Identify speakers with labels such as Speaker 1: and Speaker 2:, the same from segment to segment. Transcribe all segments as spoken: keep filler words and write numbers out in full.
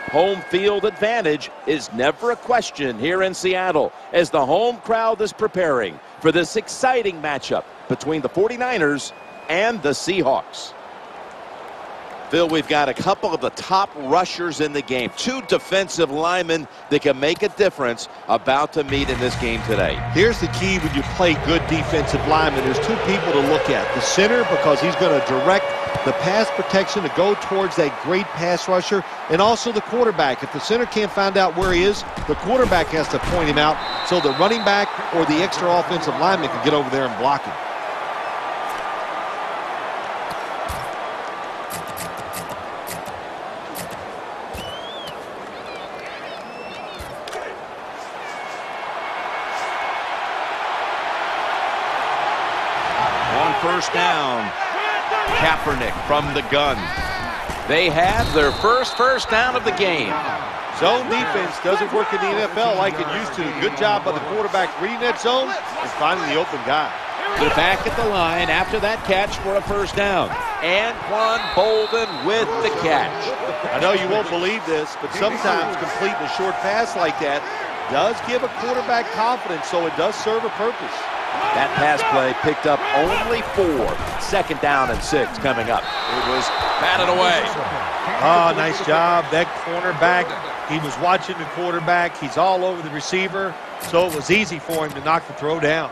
Speaker 1: Home field advantage is never a question here in Seattle as the home crowd is preparing for this exciting matchup between the forty-niners and the Seahawks. Phil, we've got a couple of the top rushers in the game. Two defensive linemen that can make a difference about to meet in this game today.
Speaker 2: Here's the key when you play good defensive linemen. There's two people to look at. The center, because he's going to direct the pass protection to go towards that great pass rusher, and also the quarterback. If the center can't find out where he is, the quarterback has to point him out so the running back or the extra offensive lineman can get over there and block him.
Speaker 1: First down. Kaepernick from the gun. They have their first first down of the game.
Speaker 2: Zone defense doesn't work in the N F L like it used to. Good job by the quarterback reading that zone and finding the open guy.
Speaker 1: They're back at the line after that catch for a first down. Anquan Boldin with the catch.
Speaker 2: I know you won't believe this, but sometimes completing a short pass like that does give a quarterback confidence, so it does serve a purpose.
Speaker 1: That pass play picked up only four. Second down and six coming up. It was batted away.
Speaker 2: Oh, nice job. That cornerback, he was watching the quarterback. He's all over the receiver, so it was easy for him to knock the throw down.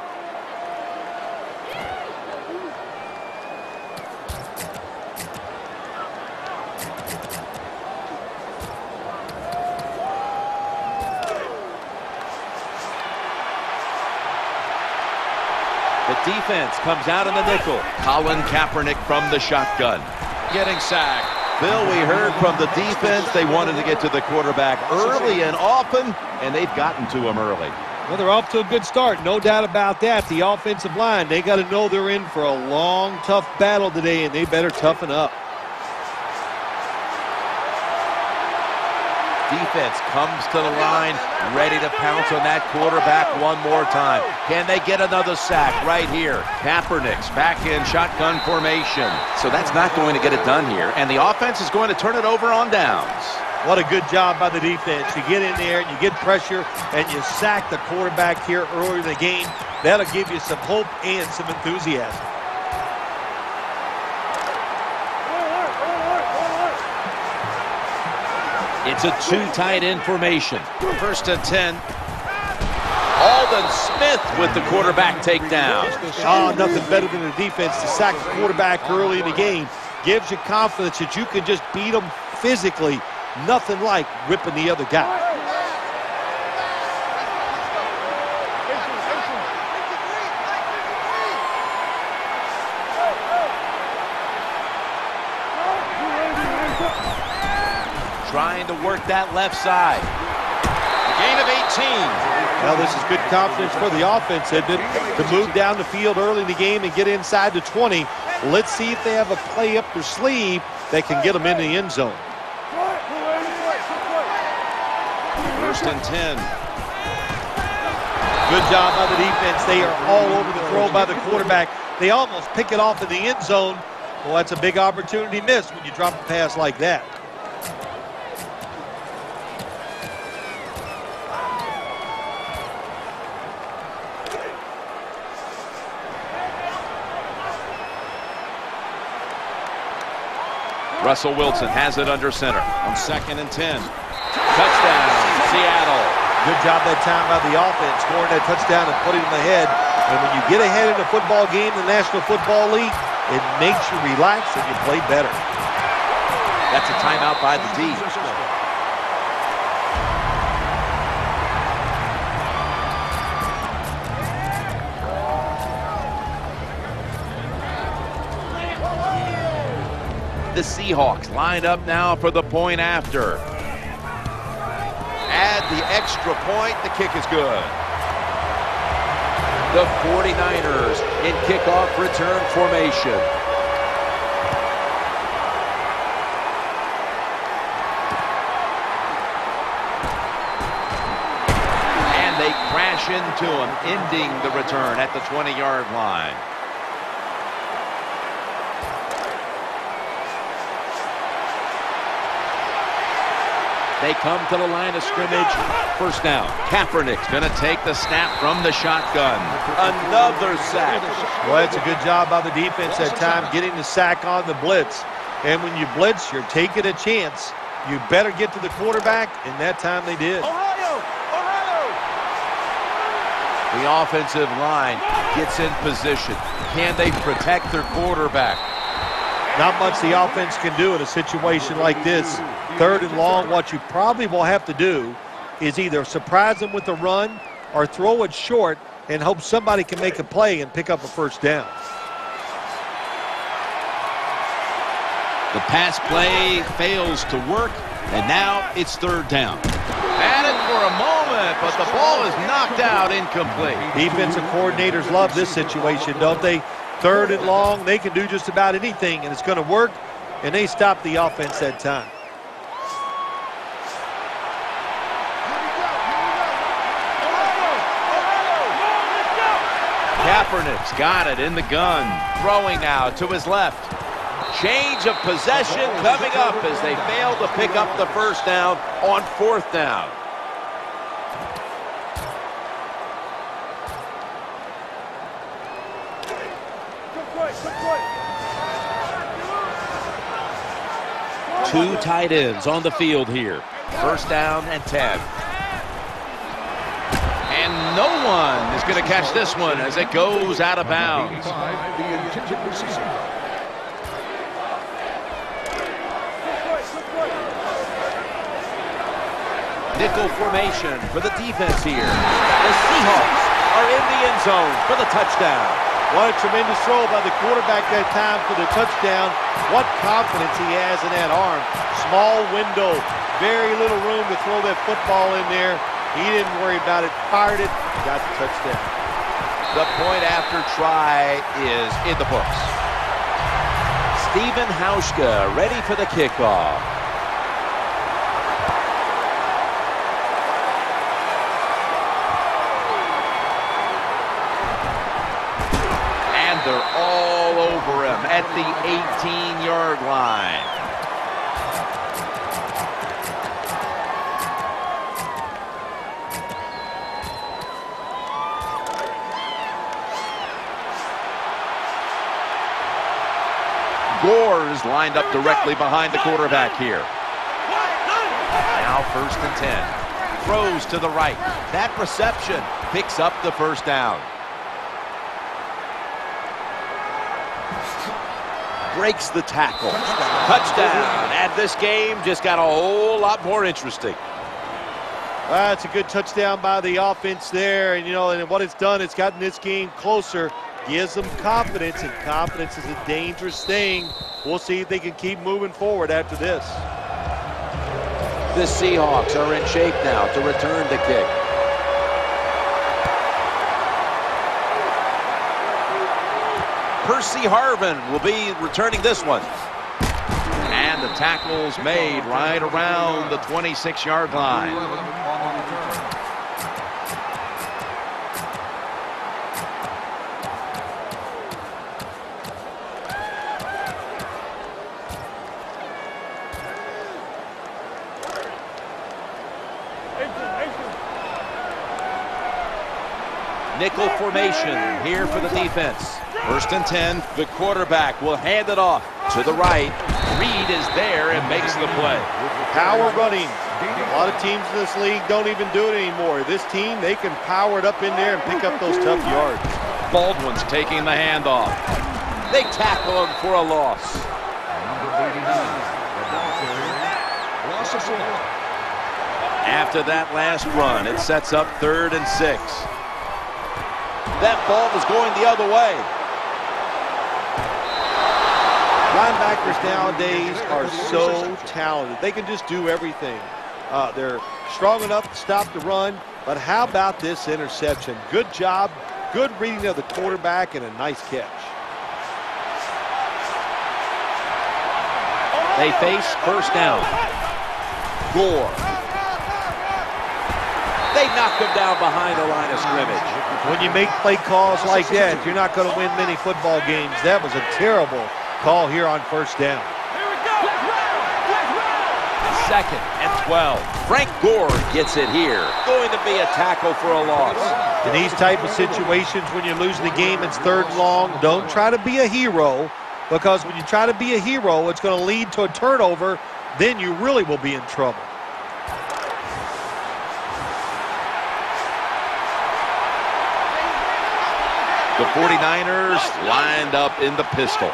Speaker 1: The defense comes out in the nickel. Colin Kaepernick from the shotgun. Getting sacked. Bill, we heard from the defense they wanted to get to the quarterback early and often, and they've gotten to him early.
Speaker 2: Well, they're off to a good start, no doubt about that. The offensive line, they got to know they're in for a long, tough battle today, and they better toughen up.
Speaker 1: Defense comes to the line, ready to pounce on that quarterback one more time. Can they get another sack right here? Kaepernick's back in shotgun formation. So that's not going to get it done here, and the offense is going to turn it over on downs.
Speaker 2: What a good job by the defense. You get in there, and you get pressure, and you sack the quarterback here early in the game. That'll give you some hope and some enthusiasm.
Speaker 1: It's a two-tight end formation. First and ten. Aldon Smith with the quarterback takedown.
Speaker 2: Oh, nothing better than a defense to sack the quarterback early in the game. Gives you confidence that you can just beat them physically. Nothing like ripping the other guy.
Speaker 1: Trying to work that left side. A gain of eighteen.
Speaker 2: Well, this is good confidence for the offense, isn't it? To move down the field early in the game and get inside the twenty. Let's see if they have a play up their sleeve that can get them in the end zone.
Speaker 1: First and ten.
Speaker 2: Good job by the defense. They are all over the throw by the quarterback. They almost pick it off in the end zone. Well, that's a big opportunity missed when you drop a pass like that.
Speaker 1: Russell Wilson has it under center on second and ten. Touchdown, Seattle.
Speaker 2: Good job that time by the offense, scoring that touchdown and putting them ahead. And when you get ahead in a football game in the National Football League, it makes you relax and you play better.
Speaker 1: That's a timeout by the D. The Seahawks lined up now for the point after. Add the extra point, the kick is good. The forty-niners in kickoff return formation. And they crash into him, ending the return at the twenty-yard line. They come to the line of scrimmage. First down. Kaepernick's going to take the snap from the shotgun. Another sack.
Speaker 2: Well, it's a good job by the defense that time getting the sack on the blitz. And when you blitz, you're taking a chance. You better get to the quarterback, and that time they did.
Speaker 1: Ohio! Ohio! The offensive line gets in position. Can they protect their quarterback?
Speaker 2: Not much the offense can do in a situation like this. Third and long, what you probably will have to do is either surprise them with a run or throw it short and hope somebody can make a play and pick up a first down.
Speaker 1: The pass play fails to work, and now it's third down. Had it for a moment, but the ball is knocked out incomplete.
Speaker 2: Defensive coordinators love this situation, don't they? Third and long, they can do just about anything, and it's going to work, and they stop the offense that time.
Speaker 1: Kaepernick's got it in the gun, throwing now to his left. Change of possession coming up as they fail to pick up the first down on fourth down. Two tight ends on the field here. First down and ten. And no one is going to catch this one as it goes out of bounds. Nickel formation for the defense here. The Seahawks are in the end zone for the touchdown.
Speaker 2: What a tremendous throw by the quarterback that time for the touchdown. What confidence he has in that arm. Small window, very little room to throw that football in there. He didn't worry about it, fired it, got the touchdown.
Speaker 1: The point after try is in the books. Stephen Hauschka ready for the kickoff. They're all over him at the eighteen-yard line. Gore's lined up directly behind the quarterback here. Now first and ten. Throws to the right. That reception picks up the first down. Breaks the tackle. Touchdown. And this game just got a whole lot more interesting.
Speaker 2: Well, it's a good touchdown by the offense there. And, you know, and what it's done, it's gotten this game closer. Gives them confidence, and confidence is a dangerous thing. We'll see if they can keep moving forward after this.
Speaker 1: The Seahawks are in shape now to return the kick. Percy Harvin will be returning this one. And the tackle's made right around the twenty-six-yard line. Nickel formation here for the defense. First and ten, the quarterback will hand it off to the right. Reed is there and makes the play.
Speaker 2: Power running. A lot of teams in this league don't even do it anymore. This team, they can power it up in there and pick up those tough yards.
Speaker 1: Baldwin's taking the handoff. They tackle him for a loss. After that last run, it sets up third and six. That ball is going the other way.
Speaker 2: Linebackers nowadays are so talented. They can just do everything. Uh, they're strong enough to stop the run, but how about this interception? Good job, good reading of the quarterback, and a nice catch.
Speaker 1: They face first down. Gore. They knock him down behind the line of scrimmage.
Speaker 2: When you make play calls like that, you're not going to win many football games. That was a terrible call here on first down.
Speaker 1: second and twelve. Frank Gore gets it here. Going to be a tackle for a loss.
Speaker 2: In these type of situations, when you're losing the game, it's third and long. Don't try to be a hero, because when you try to be a hero, it's going to lead to a turnover. Then you really will be in trouble.
Speaker 1: The forty-niners lined up in the pistol.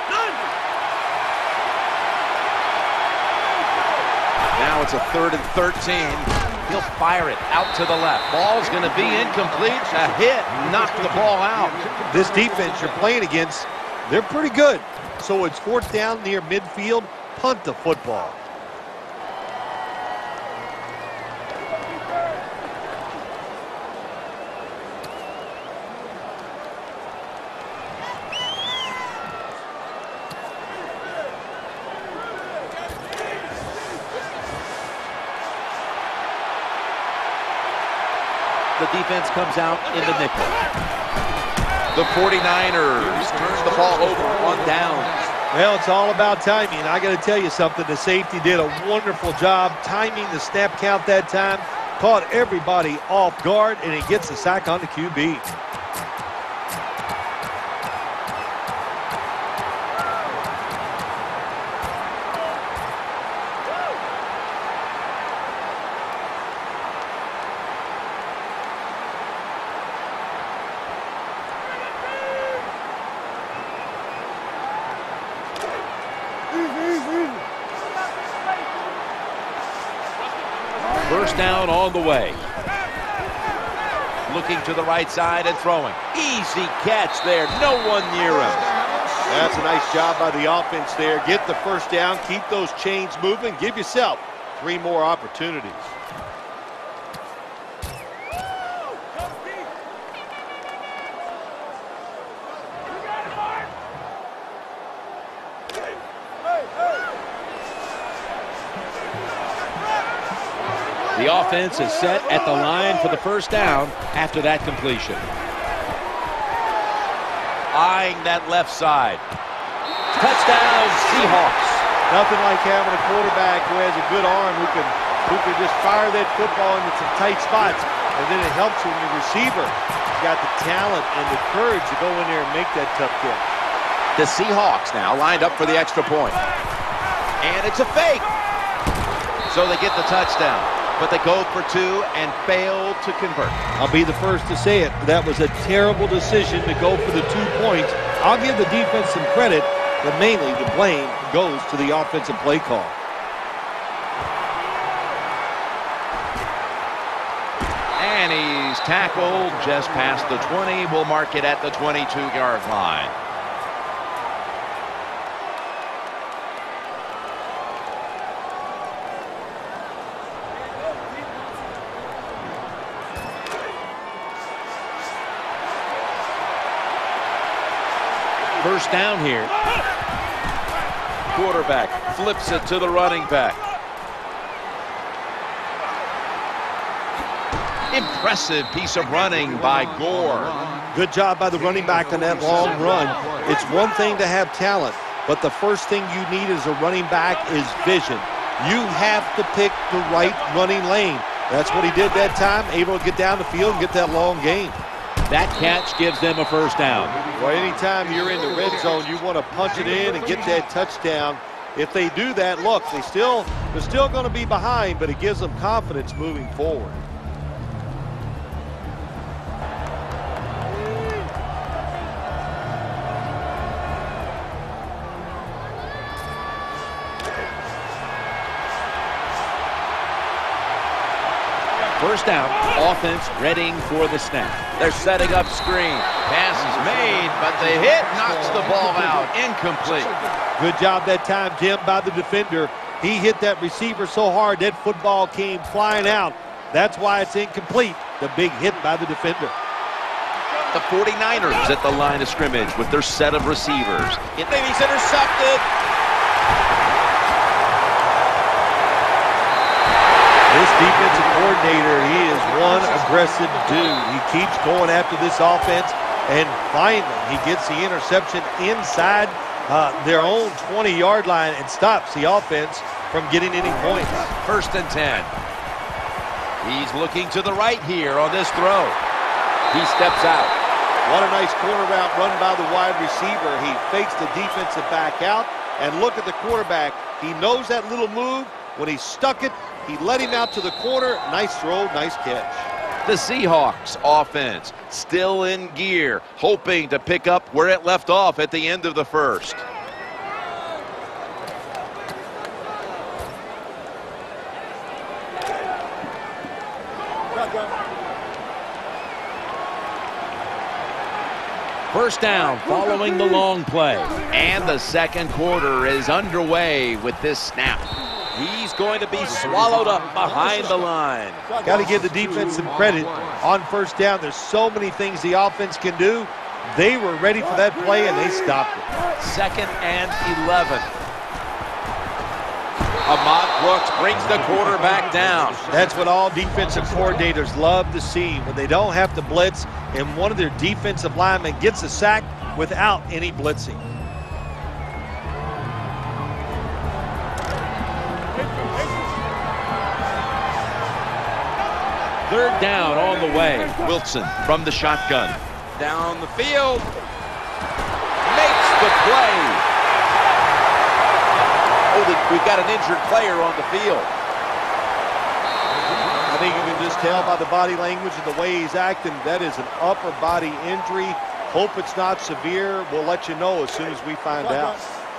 Speaker 1: Now it's a third and thirteen. He'll fire it out to the left. Ball's going to be incomplete. A hit knocked the ball out.
Speaker 2: This defense you're playing against, they're pretty good. So it's fourth down near midfield. Punt the football.
Speaker 1: The defense comes out in the nickel. The forty-niners turn the ball over on downs.
Speaker 2: Well, it's all about timing. I got to tell you something. The safety did a wonderful job timing the snap count that time. Caught everybody off guard, and he gets the sack on the Q B.
Speaker 1: First down on the way. Looking to the right side and throwing. Easy catch there. No one near him.
Speaker 2: That's a nice job by the offense there. Get the first down. Keep those chains moving. Give yourself three more opportunities.
Speaker 1: The offense is set at the line for the first down after that completion. Eyeing that left side. Touchdown, Seahawks.
Speaker 2: Nothing like having a quarterback who has a good arm who can who can just fire that football into some tight spots, and then it helps when your receiver has got the talent and the courage to go in there and make that tough catch.
Speaker 1: The Seahawks now lined up for the extra point. And it's a fake. So they get the touchdown. But they go for two and fail to convert.
Speaker 2: I'll be the first to say it. That was a terrible decision to go for the two points. I'll give the defense some credit, but mainly the blame goes to the offensive play call.
Speaker 1: And he's tackled just past the twenty. We'll mark it at the twenty-two yard line. First down here. Quarterback flips it to the running back. Impressive piece of running by Gore.
Speaker 2: Good job by the running back on that long run. It's one thing to have talent, but the first thing you need as a running back is vision. You have to pick the right running lane. That's what he did that time, able to get down the field and get that long gain.
Speaker 1: That catch gives them a first down.
Speaker 2: Well, anytime you're in the red zone, you want to punch it in and get that touchdown. If they do that, look, they still, they're still going to be behind, but it gives them confidence moving forward.
Speaker 1: First down, offense readying for the snap. They're setting up screen. Pass is made, but the hit knocks the ball out. Incomplete.
Speaker 2: Good job that time, Jim, by the defender. He hit that receiver so hard that football came flying out. That's why it's incomplete. The big hit by the defender.
Speaker 1: The forty-niners at the line of scrimmage with their set of receivers. It he's intercepted.
Speaker 2: This defensive coordinator, he is one aggressive dude. He keeps going after this offense, and finally he gets the interception inside uh, their own twenty yard line and stops the offense from getting any points.
Speaker 1: First and ten. He's looking to the right here on this throw. He steps out.
Speaker 2: What a nice corner route run by the wide receiver. He fakes the defensive back out, and look at the quarterback. He knows that little move. When he stuck it, he let him out to the corner. Nice throw, nice catch.
Speaker 1: The Seahawks offense still in gear, hoping to pick up where it left off at the end of the first. First down following the long play. And the second quarter is underway with this snap. He's going to be swallowed up behind the line.
Speaker 2: Got to give the defense some credit on first down. There's so many things the offense can do. They were ready for that play, and they stopped it.
Speaker 1: Second and eleven. Ahmad Brooks brings the quarterback down.
Speaker 2: That's what all defensive coordinators love to see, when they don't have to blitz and one of their defensive linemen gets a sack without any blitzing.
Speaker 1: Third down on the way. Wilson from the shotgun. Down the field. Makes the play. Oh, we've got an injured player on the field.
Speaker 2: I think you can just tell by the body language and the way he's acting, that is an upper body injury. Hope it's not severe. We'll let you know as soon as we find out.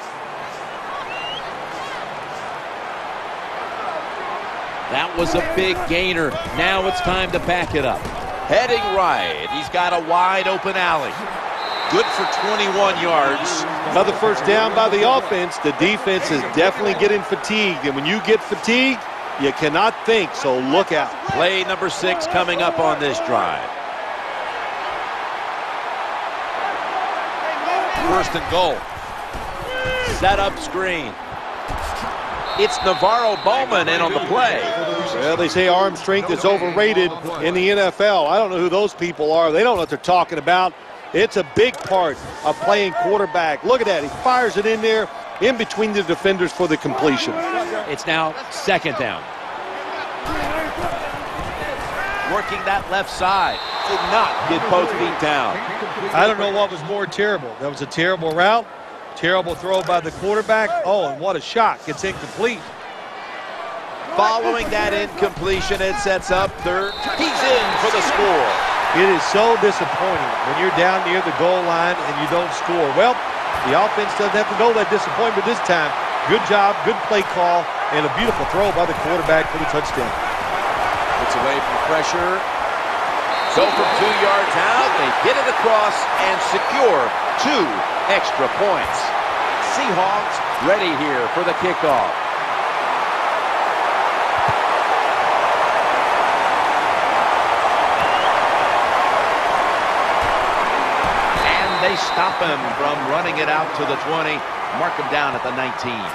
Speaker 1: That was a big gainer. Now it's time to back it up. Heading right. He's got a wide open alley. Good for twenty-one yards.
Speaker 2: Another first down by the offense. The defense is definitely getting fatigued. And when you get fatigued, you cannot think, so look out.
Speaker 1: Play number six coming up on this drive. First and goal. Set up screen. It's Navarro Bowman in on the play.
Speaker 2: Well, they say arm strength is overrated in the N F L. I don't know who those people are. They don't know what they're talking about. It's a big part of playing quarterback. Look at that. He fires it in there in between the defenders for the completion.
Speaker 1: It's now second down. Working that left side. Did not get both feet down.
Speaker 2: I don't know what was more terrible. That was a terrible route. Terrible throw by the quarterback. Oh, and what a shock. It's incomplete.
Speaker 1: Following that incompletion, it sets up third. He's in for the score.
Speaker 2: It is so disappointing when you're down near the goal line and you don't score. Well, the offense doesn't have to know that disappointment this time. Good job, good play call, and a beautiful throw by the quarterback for the touchdown.
Speaker 1: Gets away from pressure. So from two yards out, they get it across and secure two extra points. Seahawks ready here for the kickoff. And they stop him from running it out to the twenty. Mark him down at the nineteen.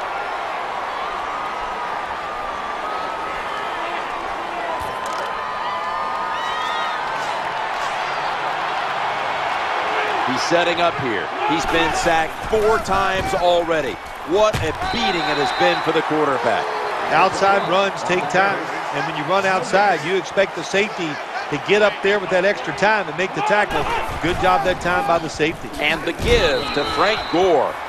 Speaker 1: He's setting up here. He's been sacked four times already. What a beating it has been for the quarterback.
Speaker 2: Outside runs take time, and when you run outside, you expect the safety to get up there with that extra time and make the tackle. Good job that time by the safety.
Speaker 1: And the give to Frank Gore.